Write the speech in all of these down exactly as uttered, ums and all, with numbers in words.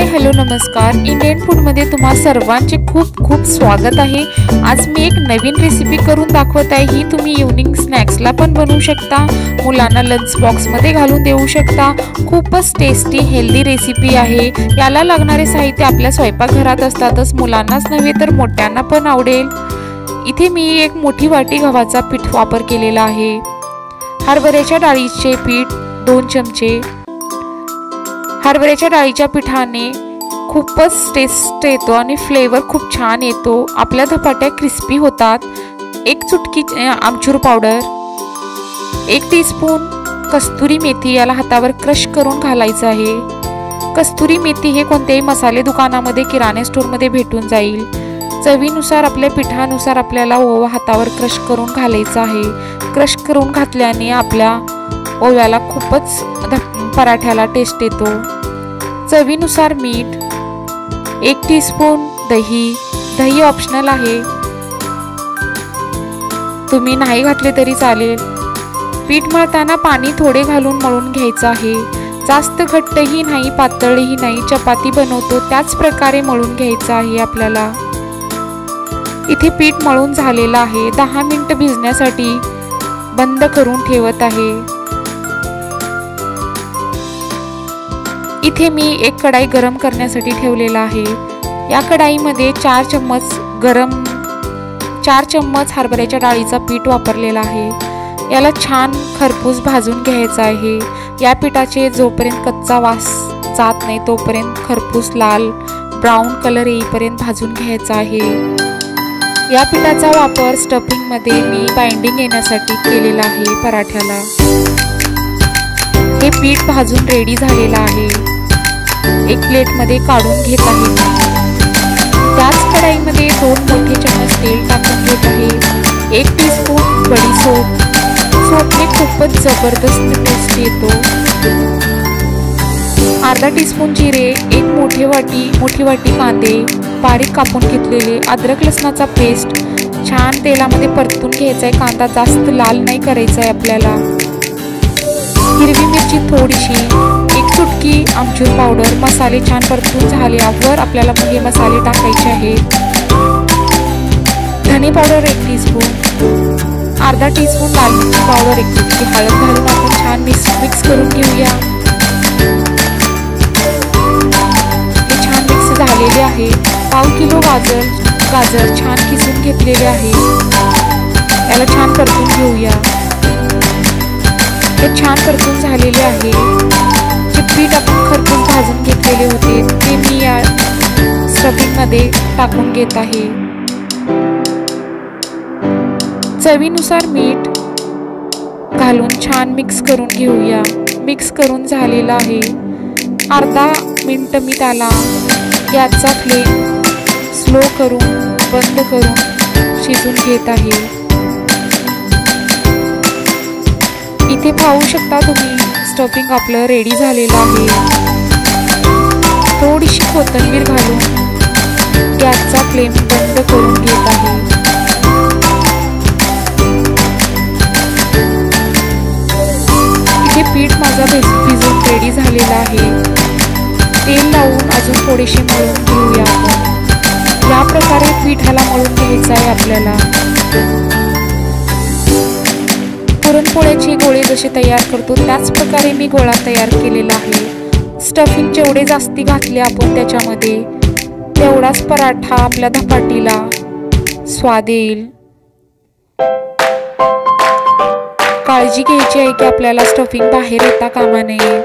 Hi hello नमस्कार, Indian फूडमध्ये तुम्हा सर्वांचे खूप खूप स्वागत आहे। आज मी एक नवीन रेसिपी करून दाखवत आहे। ही तुम्ही इव्हनिंग स्नॅक्सला पण बनवू शकता, मुलांना लंच बॉक्समध्ये घालून देऊ शकता। खूपच टेस्टी हेल्दी रेसिपी आहे। याला लागणारे साहित्य आपल्या स्वयंपाकघरात असतातच, मुलांनाच नव्हे तर मोठ्यांना पण आवडेल। इथे मी एक मोठी वाटी गव्हाचा पीठ वापर केलेला आहे। हरभऱ्याच्या डाळीचे पीठ दोन चमचे। हरभऱ्याच्या डाळीच्या पिठाने खूपच टेस्ट येतो आणि फ्लेवर खूप छान येतो। आपल्या धपाट्या क्रिस्पी होतात। एक चुटकी आमचूर पावडर, एक टीस्पून कस्तुरी मेथी याला हातावर क्रश करून घालायचं आहे। कस्तुरी मेथी हे कोणत्याही मसाले दुकानामध्ये किराणा स्टोअरमध्ये भेटून जाईल। चवीनुसार आपल्या पिठानुसार आपल्याला ओवा हातावर क्रश करून घालायचा आहे। क्रश करून घातल्याने आपल्या ओव्याला खूपच पराठ्याला टेस्ट येतो। चवीनुसार मीठ, एक टीस्पून दही, दही ऑप्शनल आहे, तुम्ही नाही घातले तरी चालेल। पीठ मळताना पाणी थोडे घालून मळून घ्यायचं आहे। जास्त घट्टही नाही पातळही नाही, चपाती बनवतो त्याच प्रकारे मळून घ्यायचं आहे आपल्याला। इथे पीठ मळून झालेलं आहे। दहा मिनिट भिजण्यासाठी बंद करून ठेवत आहे। इथे मी एक कढाई गरम करण्यासाठी ठेवलेला आहे। या कढाईमध्ये चार चम्मच गरम चार चम्मच हरभऱ्याच्या डाळीचा पीठ वापरलेला आहे। याला छान खरपूस भाजून घ्यायचा आहे। या पिठाचे जोपर्यंत कच्चा वास जात नाही तोपर्यंत खरपूस लाल ब्राऊन कलर येईपर्यंत भाजून घ्यायचा आहे। या पिठाचा वापर स्टफिंगमध्ये मी बाइंडिंग येण्यासाठी केलेला आहे पराठ्याला। हे पीठ भाजून रेडी झालेलं आहे। एक प्लेटमध्ये काढून घेत आहे। त्याच कढाईमध्ये दोन मोठे चम्मच तेल टाकून घेत आहे। एक टीस्पून बडीशेप, सोपने खूपच जबरदस्त टेस्ट येतो। अर्धा टीस्पून जिरे, एक मोठी वाटी मोठी वाटी कांदे बारीक कापून घेतलेले, अद्रक लसणाचा पेस्ट छान तेलामध्ये परतून घ्यायचा आहे। कांदा जास्त लाल नाही करायचा आहे आपल्याला। हिरवी मिरची थोडीशी, एक चुटकी आमचूर पावडर। मसाले छान परतून झाल्यावर आपल्याला हे मसाले टाकायचे आहेत। धने पावडर एक टीस्पून, अर्धा टीस्पून लाल मिरची पावडर, एक चुटकी हळद घालून आपण छान मिक्स मिक्स करून घेऊया। हे छान मिक्स झालेले आहे। पाव किलो गाजर गाजर छान किसून घेतलेले आहे। याला छान परतून घेऊया। हे छान परतून झालेले आहे। जे पीठ आपण खरपूस भाजून घेतलेले होते ते मी या स्टफिंगमध्ये टाकून घेत आहे। चवीनुसार मीठ घालून छान मिक्स करून घेऊया। मिक्स करून झालेला आहे। अर्धा मिनिट मी त्याला गॅसचा फ्लेम स्लो करून बंद करून शिजून घेत आहे। इथे पाहू शकता तुम्ही स्टफिंग आपलं रेडी झालेलं आहे। थोडीशी कोथिंबीर घालून गॅसचा फ्लेम बंद करून घेत आहे। इथे पीठ माझा भिजून रेडी झालेला आहे। तेल लावून अजून थोडेसे मळून घेऊया आपण। या प्रकारे पिठाला मळून घ्यायचं आहे आपल्याला। पुरणपोळ्याचे गोळे जसे तयार करतो त्याच प्रकारे मी गोळा तयार केलेला आहे। स्टफिंग जेवढे जास्ती घातले आपण त्याच्यामध्ये तेवढाच पराठा आपल्या धपाटीला स्वाद येईल। काळजी घ्यायची आहे की आपल्याला स्टफिंग बाहेर येता कामा नये।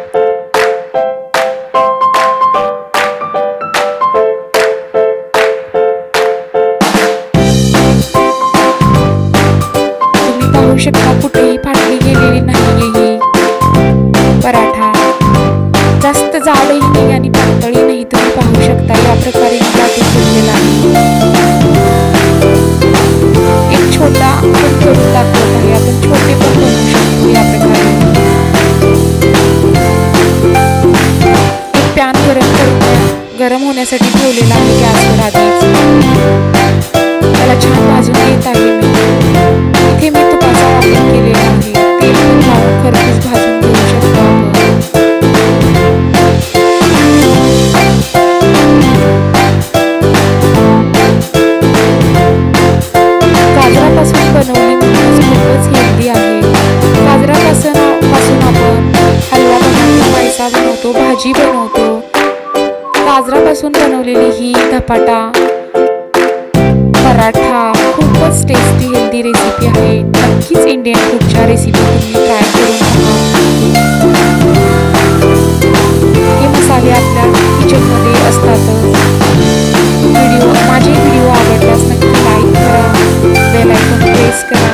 तुम्ही पाहू शकता कुठेही फाटली गेलेली नाही ही पराठा। जास्त जाडही नाही आणि पातळी नाही, तुम्ही पाहू शकता या प्रकारे मी वाटी केलेला आहे। एक छोटा आपण करून दाखवत आहे। आपण छोटे पण बनवू शकतो या प्रकारे। एक पॅन गरम करून गरम होण्यासाठी ठेवलेला आहे गॅसवर आधीच। त्याला छान भाजून घेत आहे मी। इथे मी तुपाचा वापर केलेला आहे। तेल पण लावून खरपूस भाजून घेऊ शकतो आपण। भजी बनवतो। गाजरापासून बनवलेली ही धपाटा पराठा खूपच टेस्टी हेल्दी रेसिपी आहे। नक्कीच इंडियन फूडच्या रेसिपी तुम्ही ट्राय करून पहा। हे मसाले आपल्या किचनमध्ये असतातच। व्हिडिओ माझे व्हिडिओ आवडल्यास नक्की लाईक करा, बेल आयकॉन प्रेस करा,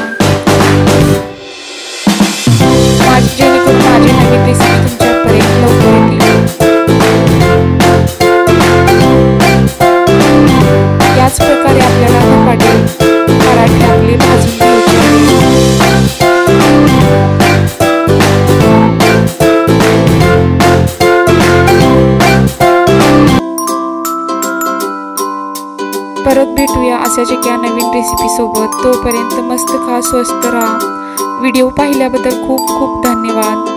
जेणेकरून माझे नवीन रेसिपी तुमच्यापर्यंत लवकर येतील। याच प्रकारे आपल्याला धपाटे पराठे आपले भाजून घ्यायचे आहेत। परत भेटूया अशाच एका नवीन रेसिपी सोबत। तोपर्यंत मस्त खा, स्वस्त राहा। व्हिडिओ पाहिल्याबद्दल खूप खूप धन्यवाद।